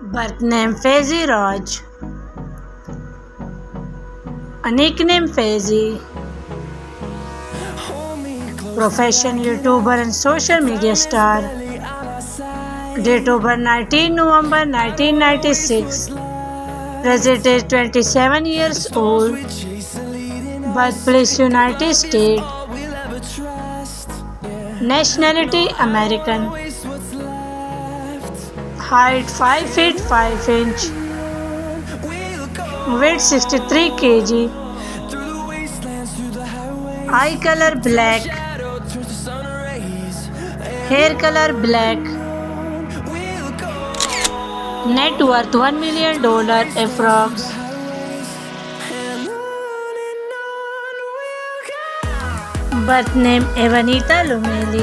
Birth name Faizy Raj. A nickname Faizy. Profession YouTuber and social media star. Date of birth 19 November 1996. Present age 27 years old. Birthplace United States. Nationality American. Height 5 feet 5 inch. Weight 63 kg. Eye color black. Hair color black. Net worth $1 million approx. Birth name Evanita Lumeli.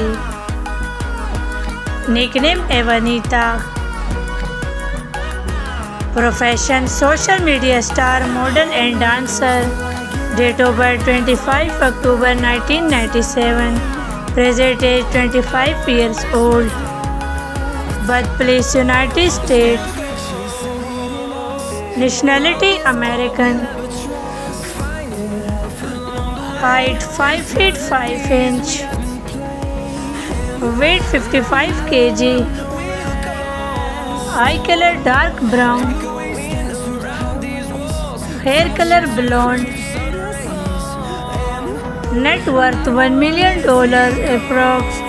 Nickname Evanita. Profession social media star, model and dancer. Date of birth 25 October 1997. Present age 25 years old. Birthplace United States. Nationality American. Height 5 feet 5 inch. Weight 55 kg. Eye color dark brown. Hair color blonde. Net worth $1 million approx.